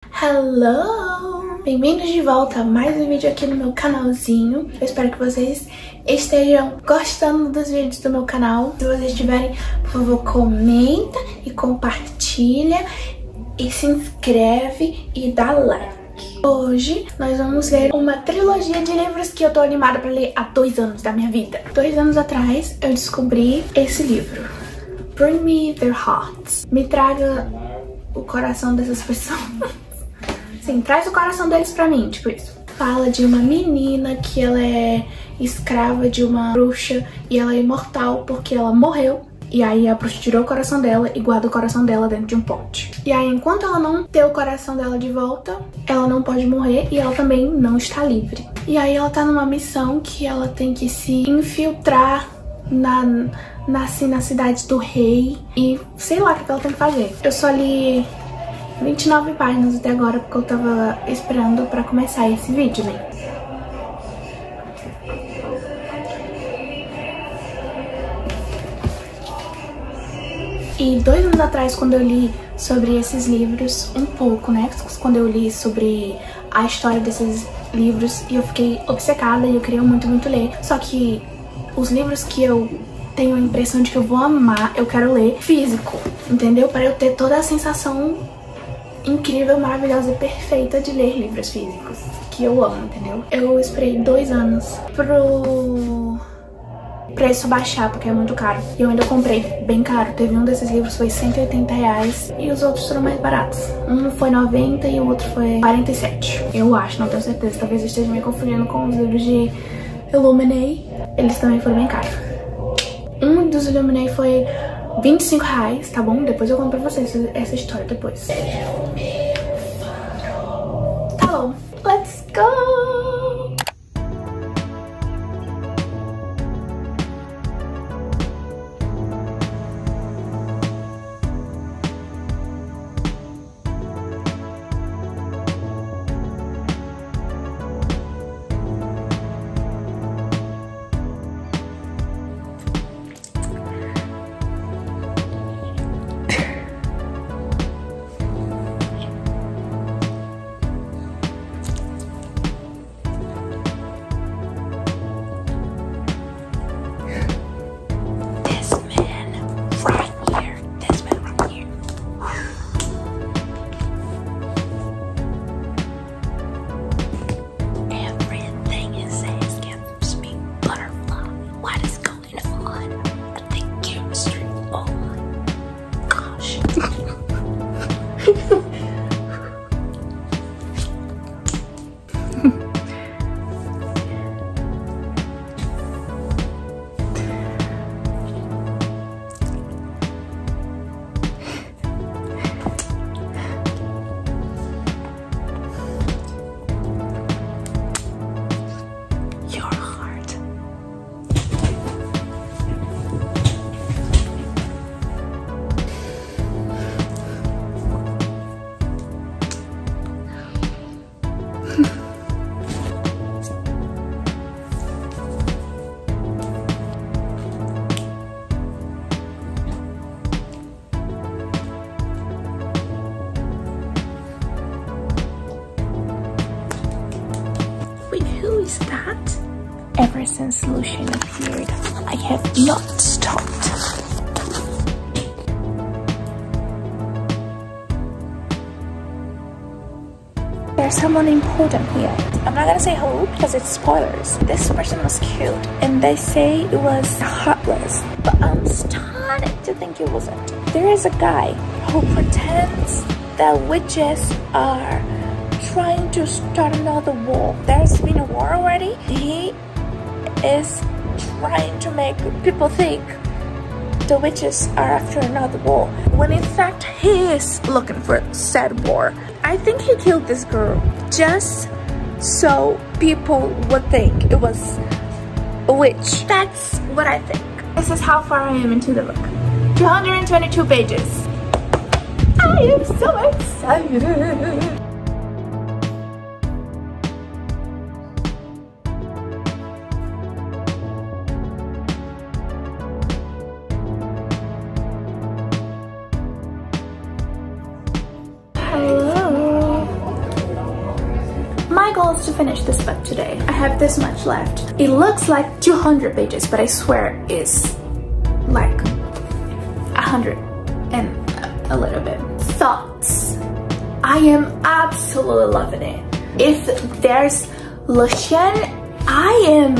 Hello! Bem-vindos de volta a mais um vídeo aqui no meu canalzinho. Eu espero que vocês estejam gostando dos vídeos do meu canal. Se vocês estiverem, por favor, comenta e compartilha e se inscreve e dá like. Hoje nós vamos ler uma trilogia de livros que eu tô animada pra ler há 2 anos da minha vida. 2 anos atrás eu descobri esse livro, Bring Me Their Hearts. Me traga o coração dessas pessoas. Sim, traz o coração deles pra mim, tipo isso. Fala de uma menina que ela é escrava de uma bruxa e ela é imortal porque ela morreu. E aí a bruxa tirou o coração dela e guarda o coração dela dentro de um pote. E aí enquanto ela não ter o coração dela de volta, ela não pode morrer e ela também não está livre. E aí ela tá numa missão que ela tem que se infiltrar na cidade do rei e sei lá o que ela tem que fazer. Eu só li 29 páginas até agora porque eu tava esperando pra começar esse vídeo, né? E 2 anos atrás, quando eu li sobre esses livros, um pouco, né? Quando eu li sobre a história desses livros, eu fiquei obcecada e eu queria muito, muito ler. Só que os livros que eu tenho a impressão de que eu vou amar, eu quero ler físico, entendeu? Para eu ter toda a sensação incrível, maravilhosa e perfeita de ler livros físicos, que eu amo, entendeu? Eu esperei 2 anos pro preço baixar, porque é muito caro. E eu ainda comprei bem caro. Teve um desses livros foi R$180 e os outros foram mais baratos. Um foi 90 e o outro foi 47. Eu acho, não tenho certeza. Talvez eu esteja me confundindo com os livros de Illuminae. Eles também foram bem caros. Um dos Illuminae foi R$25, tá bom? Depois eu conto pra vocês essa história depois. Tá bom, let's go! That ever since Lucian appeared, I have not stopped. There's someone important here. I'm not gonna say who because it's spoilers. This person was killed and they say it was heartless, but I'm starting to think it wasn't. There is a guy who pretends that witches are trying to start another war. There's been a war already. He is trying to make people think the witches are after another war, when in fact he is looking for said war. I think he killed this girl just so people would think it was a witch. That's what I think. This is how far I am into the book. 222 pages. I am so excited. my goal is to finish this book today. I have this much left. It looks like 200 pages, but I swear it's like 100 and a little bit. Thoughts. I am absolutely loving it. If there's Lucien, I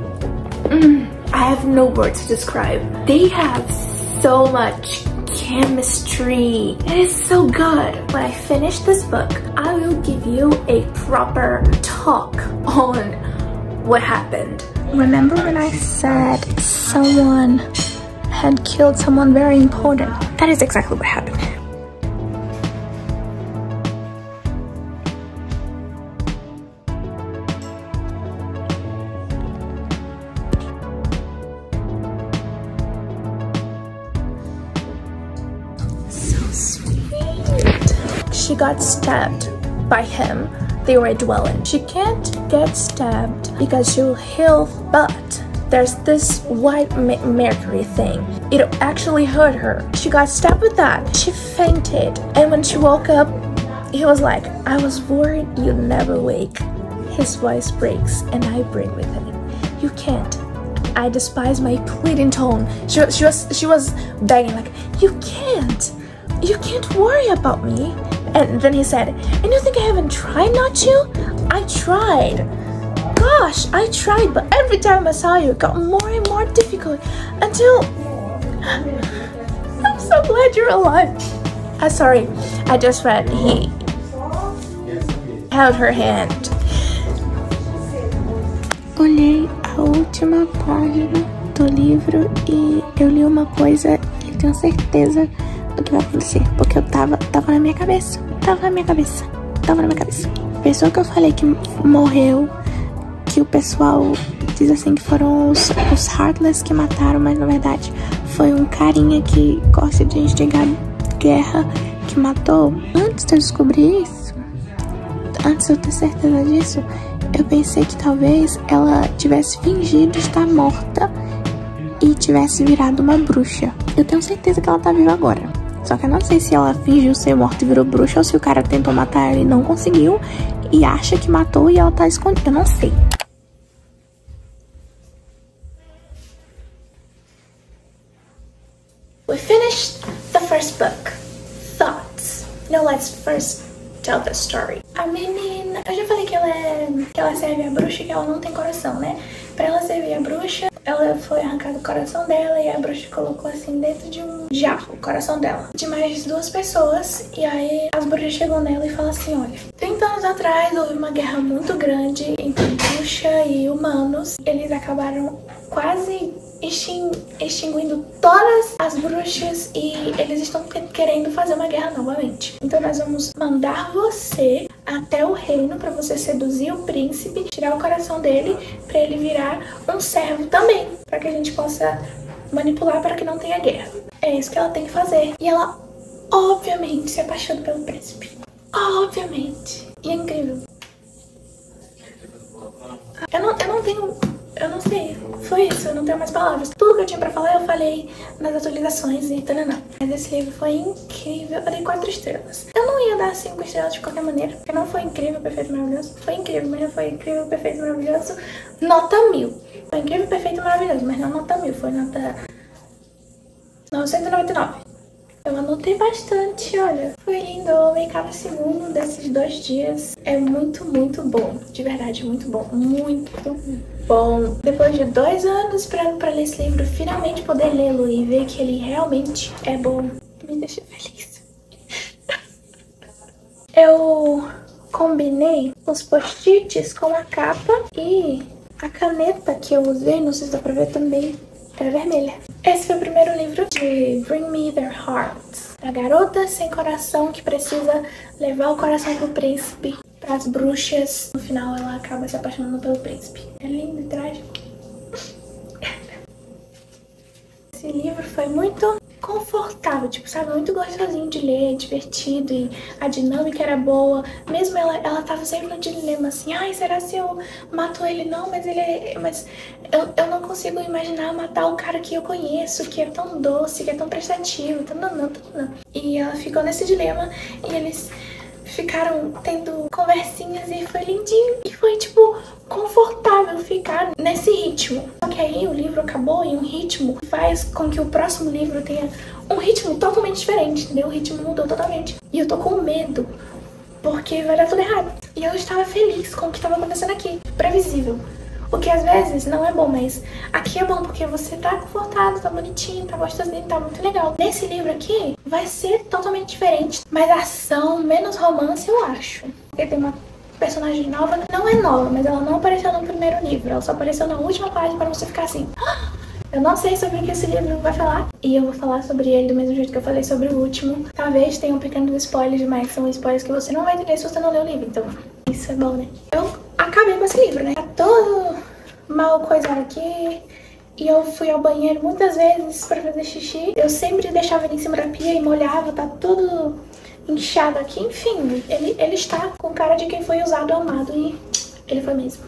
have no words to describe. They have so much chemistry. It is so good. When I finish this book, I will give you a proper talk on what happened. Remember when I said someone had killed someone very important? That is exactly what happened. She got stabbed by him. They were dwelling. She can't get stabbed because she will heal, but there's this white mercury thing. It actually hurt her. She got stabbed with that. She fainted. And when she woke up, he was like, "I was worried you'd never wake." His voice breaks and I break with it. "You can't." I despise my pleading tone. She was begging like, "You can't worry about me." And then he said, "And you think I haven't tried not to? I tried. Gosh, I tried, but every time I saw you, it got more and more difficult until I'm so glad you're alive." Sorry, I just read he held her hand. Olhei a última página do livro e eu li uma coisa e tenho certeza do que vai acontecer, porque tava na minha cabeça. Tava na minha cabeça. A pessoa que eu falei que morreu, que o pessoal diz assim que foram os Heartless que mataram, mas na verdade foi um carinha que gosta de instigar guerra que matou. Antes de eu descobrir isso, antes de eu ter certeza disso, eu pensei que talvez ela tivesse fingido estar morta e tivesse virado uma bruxa. Eu tenho certeza que ela tá viva agora. Só que eu não sei se ela fingiu ser morta e virou bruxa ou se o cara tentou matar ela e não conseguiu e acha que matou e ela tá escondida. Eu não sei. We finished the first book. Thoughts. Now let's first tell the story. A menina... Eu já falei que ela serve a bruxa e que ela não tem coração, né? Pra ela servir a bruxa, ela foi arrancada o coração dela e a bruxa colocou assim dentro de um jarro o coração dela, de mais 2 pessoas. E aí as bruxas chegam nela e falam assim: olha, 30 anos atrás houve uma guerra muito grande entre bruxa e humanos. Eles acabaram quase extinguindo todas as bruxas e eles estão querendo fazer uma guerra novamente. Então nós vamos mandar você até o reino para você seduzir o príncipe, tirar o coração dele para ele virar um servo também, para que a gente possa manipular para que não tenha guerra. É isso que ela tem que fazer. E ela obviamente se apaixona pelo príncipe. Obviamente. E é incrível. Eu não sei, foi isso, eu não tenho mais palavras. Tudo que eu tinha pra falar eu falei nas atualizações e tananã. Mas esse livro foi incrível, eu dei 4 estrelas. Eu não ia dar 5 estrelas de qualquer maneira, porque não foi incrível, perfeito, maravilhoso. Foi incrível, mas não foi incrível, perfeito, maravilhoso. Nota 1000. Foi incrível, perfeito, maravilhoso, mas não nota 1000, foi nota 999. Eu anotei bastante, olha. Foi lindo, eu amei cada segundo desses 2 dias. É muito, muito bom. De verdade, muito bom. Muito bom. Depois de 2 anos esperando pra ler esse livro, finalmente poder lê-lo e ver que ele realmente é bom, me deixa feliz. Eu combinei os post-its com a capa e a caneta que eu usei, não sei se dá pra ver também, era vermelha. Esse foi o primeiro livro de Bring Me Their Hearts. A garota sem coração que precisa levar o coração pro príncipe, pras bruxas. No final ela acaba se apaixonando pelo príncipe. É lindo e trágico. Esse livro foi muito confortável, tipo, sabe? Muito gostosinho de ler, divertido, e a dinâmica era boa. Mesmo ela tava sempre no dilema assim: ai, será se eu mato ele? Não, mas mas eu não consigo imaginar matar um cara que eu conheço, que é tão doce, que é tão prestativo, tão não. E ela ficou nesse dilema e eles ficaram tendo conversinhas e foi lindinho. E foi, tipo, confortável ficar nesse ritmo. Só que aí o livro acabou em um ritmo que faz com que o próximo livro tenha um ritmo totalmente diferente, entendeu? O ritmo mudou totalmente. E eu tô com medo, porque vai dar tudo errado. E eu estava feliz com o que estava acontecendo aqui. Previsível. O que às vezes não é bom, mas aqui é bom porque você tá confortado, tá bonitinho, tá gostosinho, tá muito legal. Nesse livro aqui vai ser totalmente diferente. Mais ação, menos romance, eu acho. Porque tem uma personagem nova, não é nova, mas ela não apareceu no primeiro livro. Ela só apareceu na última página para você ficar assim... Eu não sei sobre o que esse livro vai falar. E eu vou falar sobre ele do mesmo jeito que eu falei sobre o último. Talvez tenha um pequeno spoiler, mas são spoilers que você não vai entender se você não ler o livro. Então, isso é bom, né? Eu acabei com esse livro, né? Tá todo mal coisado aqui. E eu fui ao banheiro muitas vezes pra fazer xixi. Eu sempre deixava ele em cima da pia e molhava. Tá tudo inchado aqui. Enfim, ele está com cara de quem foi usado ou amado. E ele foi mesmo.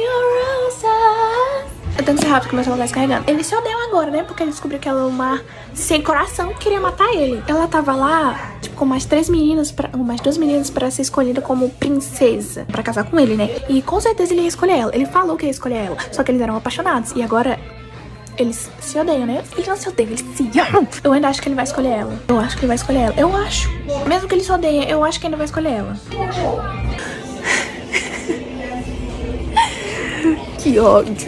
Eu tenho que ser rápido que meu celular tá descarregando. Eles se odeiam agora, né? Porque ele descobriu que ela é uma sem coração que queria matar ele. Ela tava lá, tipo, com mais duas meninas pra ser escolhida como princesa, pra casar com ele, né? E com certeza ele ia escolher ela. Ele falou que ia escolher ela. Só que eles eram apaixonados. E agora eles se odeiam, né? Eles não se odeiam, eles se amam. Eu ainda acho que ele vai escolher ela. Eu acho que ele vai escolher ela. Eu acho. Mesmo que ele se odeie, eu acho que ainda vai escolher ela. Que ódio.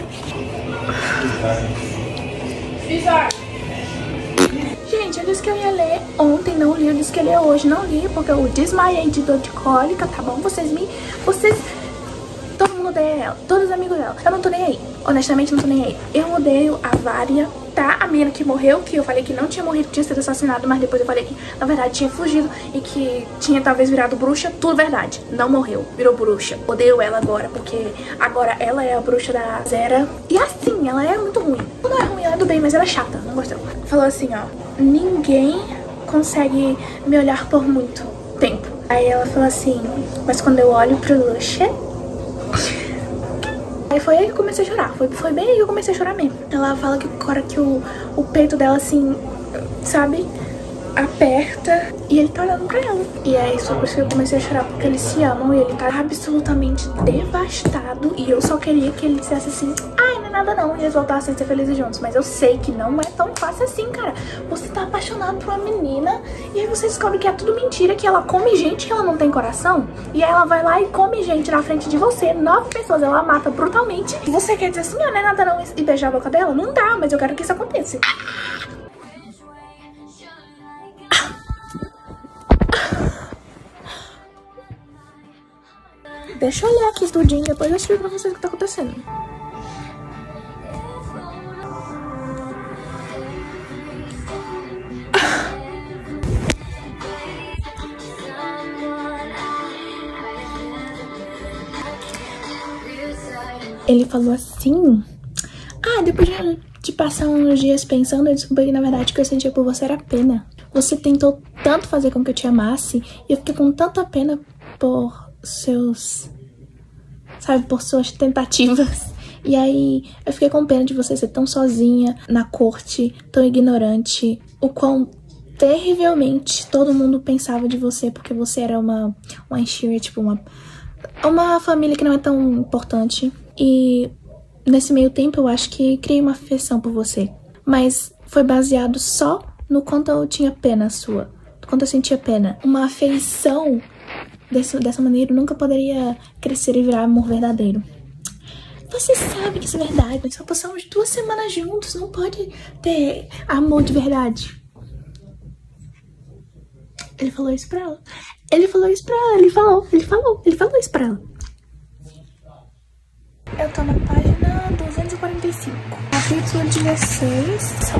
Gente, eu disse que eu ia ler ontem, não li. Eu disse que eu ia ler hoje, não li, porque eu desmaiei de dor de cólica, tá bom? Vocês... Todo mundo odeia ela, todos os amigos dela. Eu não tô nem aí, honestamente não tô nem aí. Eu odeio a Varia, tá? A menina que morreu, que eu falei que não tinha morrido, que tinha sido assassinado, mas depois eu falei que, na verdade, tinha fugido e que tinha talvez virado bruxa. Tudo verdade, não morreu, virou bruxa. Odeio ela agora, porque agora ela é a bruxa da Zera. E assim, ela é muito ruim. Não é ruim, ela é do bem, mas ela é chata, não gostei. Falou assim, ó, ninguém consegue me olhar por muito tempo. Aí ela falou assim, mas quando eu olho pro Lucia... Aí foi aí que eu comecei a chorar, foi bem aí que eu comecei a chorar mesmo. Ela fala que agora que o peito dela assim, sabe, aperta e ele tá olhando pra ela. E aí só por isso que eu comecei a chorar, porque eles se amam e ele tá absolutamente devastado. E eu só queria que ele dissesse assim, ai, não é nada não, e eles voltassem a ser felizes juntos. Mas eu sei que não é tão fácil assim, cara. Você tá apaixonado por uma menina e aí você descobre que é tudo mentira, que ela come gente, que ela não tem coração. E aí ela vai lá e come gente na frente de você, 9 pessoas, ela mata brutalmente. E você quer dizer assim, ah, não é nada não, e beijar a boca dela? Não dá, mas eu quero que isso aconteça. Deixa eu olhar aqui tudinho, depois eu explico pra vocês o que tá acontecendo. Ele falou assim... Ah, depois de passar uns dias pensando, eu descobri que na verdade o que eu sentia por você era pena. Você tentou tanto fazer com que eu te amasse, e eu fiquei com tanta pena por seus... Sabe, por suas tentativas. E aí eu fiquei com pena de você ser tão sozinha na corte, tão ignorante. O quão terrivelmente todo mundo pensava de você, porque você era uma Sheer, tipo, uma família que não é tão importante. E nesse meio tempo eu acho que criei uma afeição por você. Mas foi baseado só no quanto eu tinha pena sua, do quanto eu sentia pena. Uma afeição dessa maneira nunca poderia crescer e virar amor verdadeiro. Você sabe que isso é verdade, nós só passamos 2 semanas juntos, não pode ter amor de verdade. Ele falou isso pra ela. Ele falou isso pra ela, ele falou isso pra ela. Eu tô na página 245. Capítulo 16, são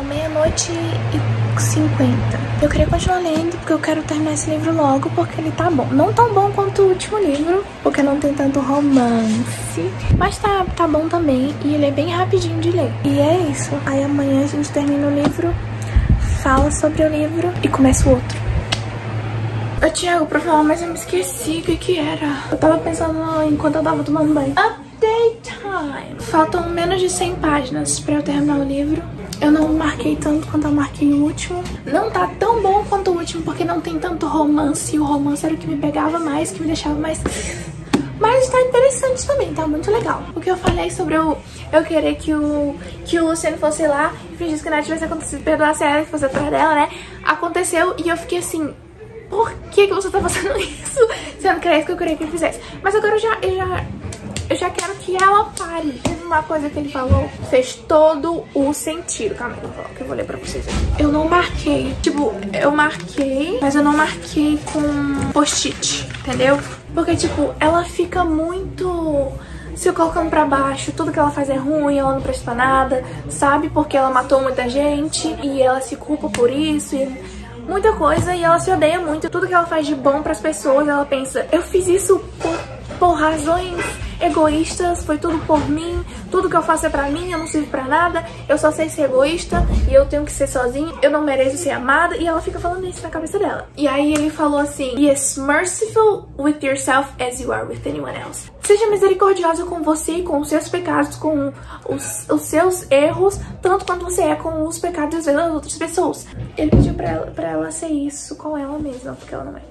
00:50. Eu queria continuar lendo, porque eu quero terminar esse livro logo, porque ele tá bom. Não tão bom quanto o último livro, porque não tem tanto romance. Mas tá bom também, e ele é bem rapidinho de ler. E é isso. Aí amanhã a gente termina o livro, fala sobre o livro e começa o outro. Eu tinha algo pra falar, mas eu me esqueci o que era. Eu tava pensando enquanto eu tava tomando banho. Update time! Faltam menos de 100 páginas pra eu terminar o livro. Eu não marquei tanto quanto eu marquei o último. Não tá tão bom quanto o último, porque não tem tanto romance. E o romance era o que me pegava mais, que me deixava mais... Mas tá interessante também, tá muito legal. O que eu falei sobre eu querer que o Luciano fosse lá e fingisse que nada tivesse acontecido, perdoasse ela e fosse atrás dela, né? Aconteceu e eu fiquei assim... Por que você tá fazendo isso? Sendo que era isso que eu queria que ele fizesse. Mas agora eu já quero que ela pare. Teve uma coisa que ele falou, fez todo o sentido. Calma aí, que eu vou ler pra vocês aqui. Eu não marquei. Tipo, eu marquei, mas eu não marquei com post-it, entendeu? Porque, tipo, ela fica muito... se colocando pra baixo, tudo que ela faz é ruim, ela não presta pra nada, sabe? Porque ela matou muita gente e ela se culpa por isso e... muita coisa, e ela se odeia muito. Tudo que ela faz de bom pras pessoas, ela pensa, eu fiz isso por razões egoístas, foi tudo por mim, tudo que eu faço é pra mim, eu não sirvo pra nada, eu só sei ser egoísta e eu tenho que ser sozinha, eu não mereço ser amada, e ela fica falando isso na cabeça dela. E aí ele falou assim, be as merciful with yourself as you are with anyone else. Seja misericordiosa com você e com os seus pecados, com os seus erros, tanto quanto você é com os pecados das outras pessoas. Ele pediu pra ela ser isso com ela mesma, porque ela não é.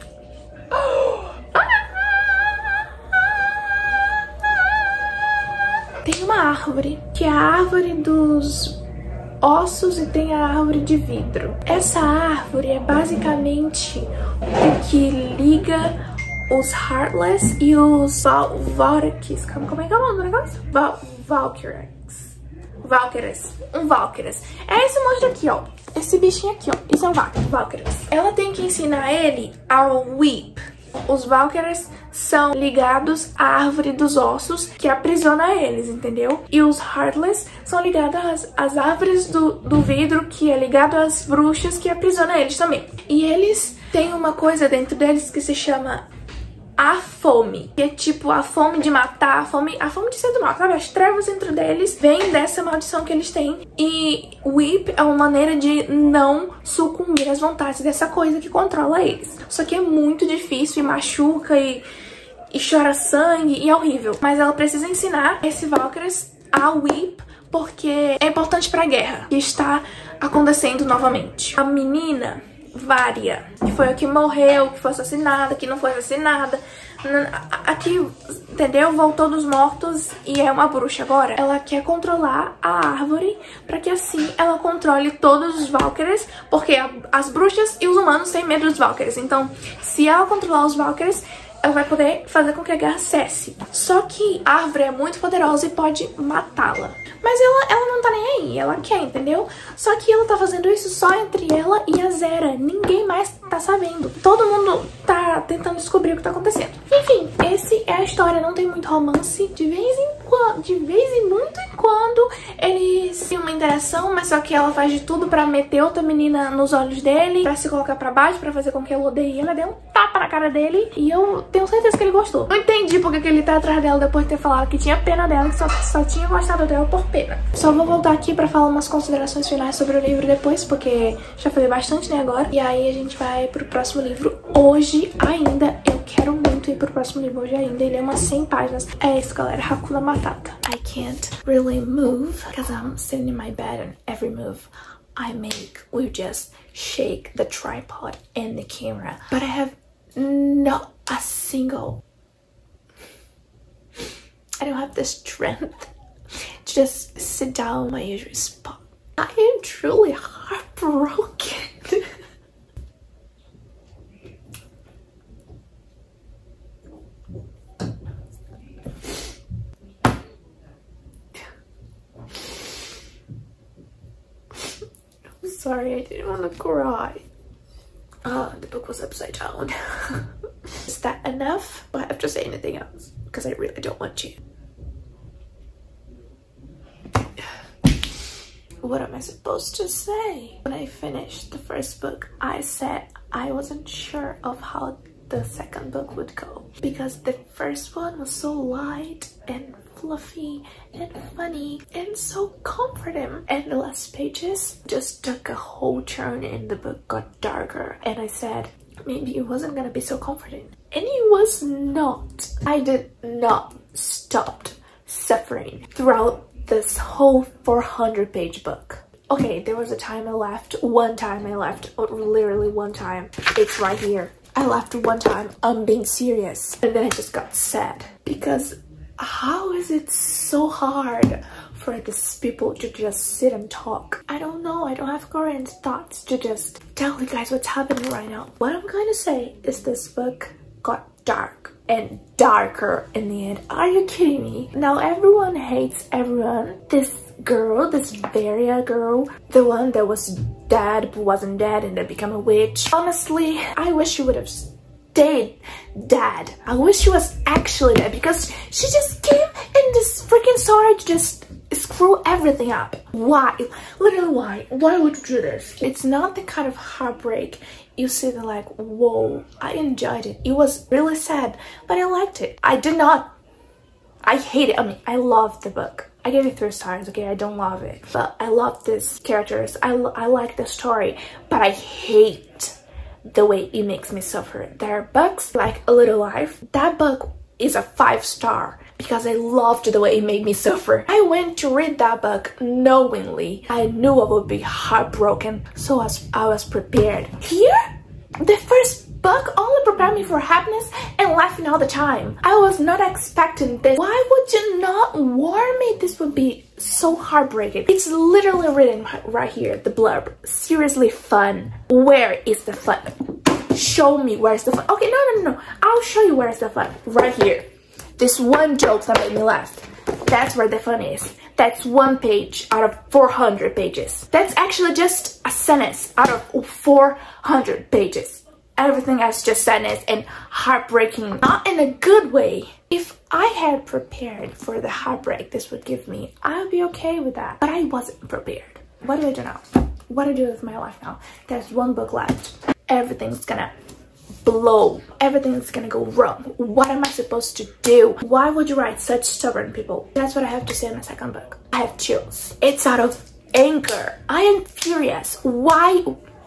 Tem uma árvore, que é a árvore dos ossos, e tem a árvore de vidro. Essa árvore é basicamente o que liga os Heartless e os Valkyries. Como é que é o nome do negócio? Valkyries. Valkyries. É esse monstro aqui, ó. Esse bichinho aqui, ó. Isso é um Valkyries. Ela tem que ensinar ele ao Weep. Os Valkyries são ligados à árvore dos ossos que aprisiona eles, entendeu? E os Heartless são ligados às árvores do vidro, que é ligado às bruxas que aprisiona eles também. E eles têm uma coisa dentro deles que se chama a fome, que é tipo a fome de matar, a fome de ser do mal, sabe? As trevas dentro deles vêm dessa maldição que eles têm. E Weep é uma maneira de não sucumbir às vontades dessa coisa que controla eles. Só que é muito difícil e machuca e chora sangue e é horrível. Mas ela precisa ensinar esse Valkyries a Weep, porque é importante pra guerra que está acontecendo novamente. A menina Varia, que foi a que morreu, que foi assassinada, que não foi assassinada, aqui, entendeu? Voltou dos mortos e é uma bruxa agora. Ela quer controlar a árvore pra que assim ela controle todos os Valkyries, porque as bruxas e os humanos têm medo dos Valkyries. Então, se ela controlar os Valkyries, ela vai poder fazer com que a guerra cesse. Só que a árvore é muito poderosa e pode matá-la. Mas ela não tá nem aí, ela quer, entendeu? Só que ela tá fazendo isso só entre ela e a Zera. Ninguém mais tá sabendo. Todo mundo tá tentando descobrir o que tá acontecendo. Enfim, esse é a história, não tem muito romance. De vez em muito em quando, eles têm uma interação, mas só que ela faz de tudo pra meter outra menina nos olhos dele, pra se colocar pra baixo, pra fazer com que ela odeie ela. Deu um tapa na cara dele e eu tenho certeza que ele gostou. Não entendi porque que ele tá atrás dela depois de ter falado que tinha pena dela, que só tinha gostado dela por pena. Só vou voltar aqui pra falar umas considerações finais sobre o livro depois, porque já falei bastante, né, agora. E aí a gente vai pro próximo livro hoje ainda. Eu quero muito ir pro próximo livro hoje ainda. Ele é umas 100 páginas. É isso, galera. Hakuna Matata. I can't really move because I'm sitting in my bed and every move I make will just shake the tripod and the camera. But I have not a single... I don't have the strength to just sit down in my usual spot. I am truly heartbroken. I'm sorry, I didn't want to cry. The book was upside down. Is that enough? Do I have to say anything else? Because I really don't want to. What am I supposed to say? When I finished the first book, I said I wasn't sure of how the second book would go, because the first one was so light and fluffy and funny and so comforting, and the last pages just took a whole turn and the book got darker, and I said maybe it wasn't gonna be so comforting, and it was not. I did not stop suffering throughout this whole 400-page book. Okay, there was a time I left. One time I left. Literally one time. It's right here. I left one time. I'm being serious. And then I just got sad. Because how is it so hard for these people to just sit and talk? I don't know. I don't have current thoughts to just tell you guys what's happening right now. What I'm going to say is this book got dark and darker in the end. Are you kidding me? Now everyone hates everyone. This girl, this Varia girl, the one that was dead but wasn't dead and then became a witch. Honestly, I wish she would have stayed dead. I wish she was actually dead because she just came in this freaking story to just screw everything up. Why? Literally why? Why would you do this? It's not the kind of heartbreak you see the like, whoa, I enjoyed it. It was really sad, but I liked it. I hate it. I mean, I loved the book. I gave it 3 stars, okay? I don't love it, but I love these characters. I like the story, but I hate the way it makes me suffer. There are books like A Little Life. That book is a 5-star because I loved the way it made me suffer. I went to read that book knowingly. I knew I would be heartbroken, so I was prepared. Here, the first book only prepared me for happiness and laughing all the time. I was not expecting this. Why would you not warn me this would be so heartbreaking? It's literally written right here, the blurb. Seriously fun. Where is the fun? Show me where's the fun. Okay, no. I'll show you where's the fun. Right here. This one joke that made me laugh. That's where the fun is. That's 1 page out of 400 pages. That's actually just a sentence out of 400 pages. Everything else just sadness and heartbreaking. Not in a good way. If I had prepared for the heartbreak this would give me, I would be okay with that. But I wasn't prepared. What do I do now? What do I do with my life now? There's 1 book left. Everything's gonna blow. Everything's gonna go wrong. What am I supposed to do? Why would you write such stubborn people? That's what I have to say in my second book. I have chills. It's out of anger. I am furious. Why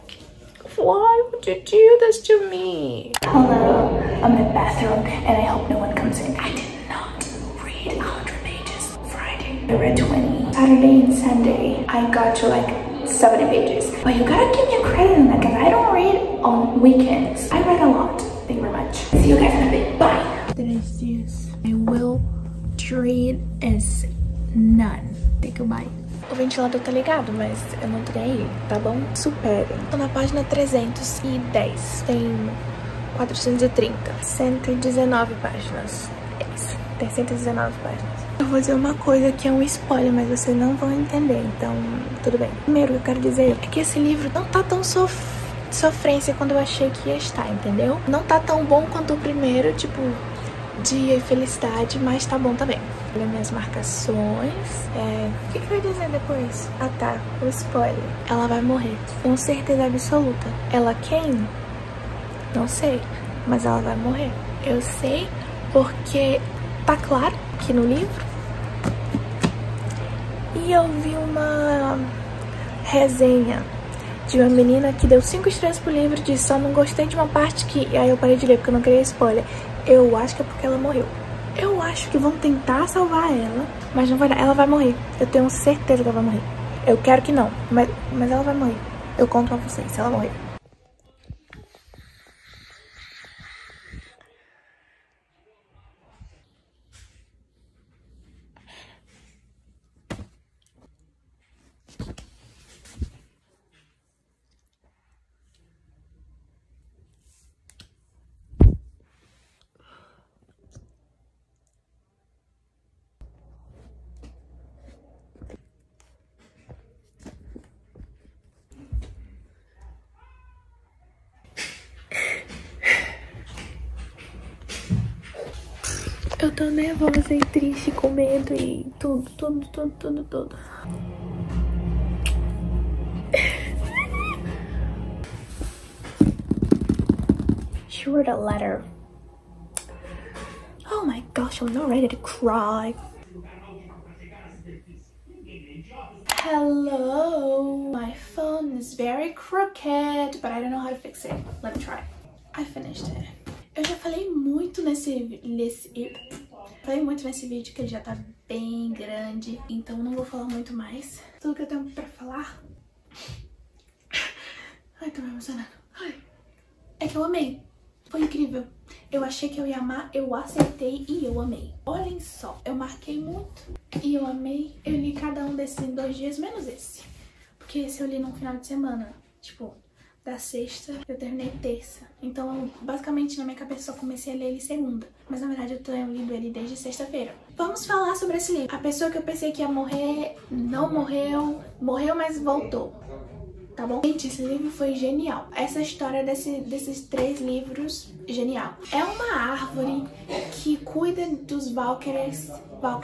would you do this to me? Hello, I'm in the bathroom and I hope no one comes in. I did not read 100 pages Friday. I read 20. Saturday and Sunday, I got to like 70 pages. But you gotta give me a credit on that because I don't read on weekends. I read a lot. Thank you very much. See you guys in a bit. Bye. Today's news. I will treat as none. Say goodbye. O ventilador tá ligado, mas eu não tô nem aí, tá bom? Superem. Tô na página 310. Tem 430. 119 páginas. É isso. Tem 119 páginas. Eu vou dizer uma coisa que é um spoiler, mas vocês não vão entender, então tudo bem. Primeiro, o que eu quero dizer é que esse livro não tá tão sofrência quando eu achei que ia estar, entendeu? Não tá tão bom quanto o primeiro, tipo, dia e felicidade, mas tá bom também. Olha minhas marcações. O que eu ia dizer depois? Ah tá, o spoiler. Ela vai morrer, com certeza absoluta. Ela quem? Não sei, mas ela vai morrer. Eu sei porque tá claro aqui no livro. E eu vi uma resenha de uma menina que deu 5 estrelas pro livro e disse: só não gostei de uma parte que... Aí eu parei de ler porque eu não queria spoiler. Eu acho que é porque ela morreu. Eu acho que vão tentar salvar ela, mas não vai dar. Ela vai morrer. Eu tenho certeza que ela vai morrer. Eu quero que não, mas ela vai morrer. Eu conto pra vocês se ela morrer. Eu tô nervosa e triste, com medo e tudo. She wrote a letter. Oh my gosh, I'm not ready to cry. Hello. My phone is very crooked, but I don't know how to fix it. Let me try. I finished it. Eu já falei muito nesse vídeo que ele já tá bem grande, então não vou falar muito mais. Tudo que eu tenho pra falar Ai, tô me emocionando. Ai. É que eu amei. Foi incrível. Eu achei que eu ia amar, eu aceitei e eu amei. Olhem só, eu marquei muito e eu amei. Eu li cada um desses em 2 dias, menos esse. Porque esse eu li num final de semana. Tipo, da sexta, eu terminei terça. Então, eu, basicamente, na minha cabeça, só comecei a ler ele segunda. Mas, na verdade, eu tenho lido ele desde sexta-feira. Vamos falar sobre esse livro. A pessoa que eu pensei que ia morrer, não morreu. Morreu, mas voltou. Tá bom? Gente, esse livro foi genial. Essa história desses 3 livros, genial. É uma árvore que cuida dos Valkyries,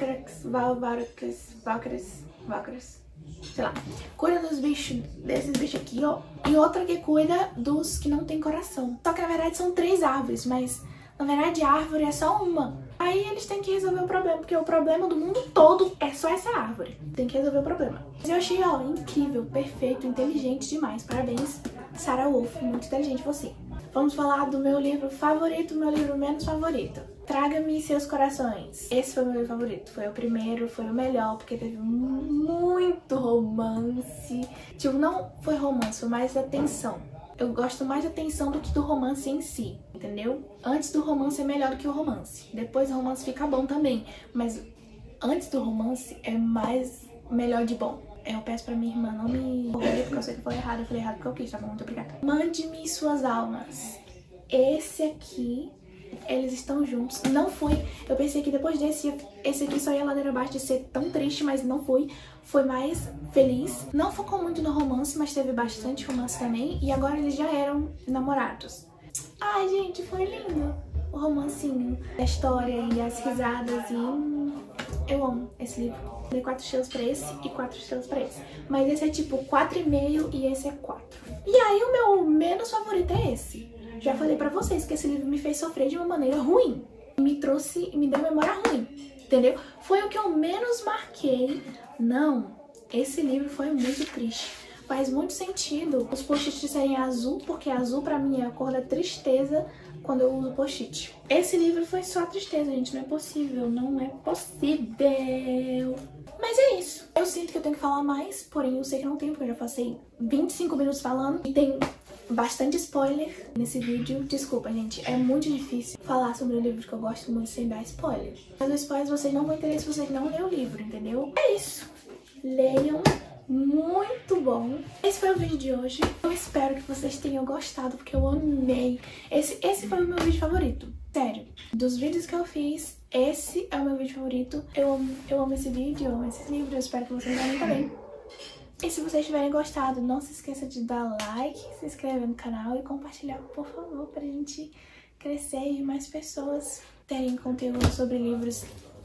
sei lá, cuida dos bichos, desses bichos aqui, ó. E outra que cuida dos que não tem coração. Só que na verdade são 3 árvores, mas na verdade a árvore é só uma. Aí eles têm que resolver o problema, porque o problema do mundo todo é só essa árvore. Tem que resolver o problema. Mas eu achei, ó, incrível, perfeito, inteligente demais. Parabéns, Sarah Wolf, muito inteligente você. Vamos falar do meu livro favorito, meu livro menos favorito. Traga-me Seus Corações. Esse foi o meu livro favorito. Foi o primeiro, foi o melhor, porque teve muito romance. Tipo, não foi romance, foi mais atenção. Eu gosto mais da tensão do que do romance em si, entendeu? Antes do romance é melhor do que o romance. Depois o romance fica bom também, mas antes do romance é melhor de bom. Eu peço pra minha irmã não me corrigir, porque eu sei que eu falei errado. Eu falei errado porque eu quis, tá bom? Muito obrigada. Mande-me Suas Almas. Esse aqui, eles estão juntos. Não foi. Eu pensei que depois desse, esse aqui só ia ladeira abaixo de ser tão triste, mas não foi. Foi mais feliz. Não focou muito no romance, mas teve bastante romance também. E agora eles já eram namorados. Ai, gente, foi lindo. O romancinho, a história e as risadas e... eu amo esse livro. Dei 4 estrelas pra esse e 4 estrelas pra esse. Mas esse é tipo 4,5 e esse é 4. E aí o meu menos favorito é esse. Já falei pra vocês que esse livro me fez sofrer de uma maneira ruim. Me deu memória ruim, entendeu? Foi o que eu menos marquei. Não, esse livro foi muito triste. Faz muito sentido os post-its serem azul, porque azul pra mim é a cor da tristeza quando eu uso post-it. Esse livro foi só tristeza, gente. Não é possível, não é possível. Mas é isso. Eu sinto que eu tenho que falar mais, porém eu sei que não tenho, porque eu já passei 25 minutos falando e tem bastante spoiler nesse vídeo. Desculpa, gente, é muito difícil falar sobre um livro que eu gosto muito sem dar spoiler. Mas os spoilers vocês não vão entender se vocês não lerem o livro, entendeu? É isso. Leiam. Muito bom. Esse foi o vídeo de hoje. Eu espero que vocês tenham gostado, porque eu amei. Esse foi o meu vídeo favorito. Sério. Dos vídeos que eu fiz, esse é o meu vídeo favorito. Eu amo esse vídeo, eu amo esses livros. Eu espero que vocês amem também. E se vocês tiverem gostado, não se esqueça de dar like, se inscrever no canal e compartilhar, por favor, pra gente crescer e mais pessoas terem conteúdo sobre livros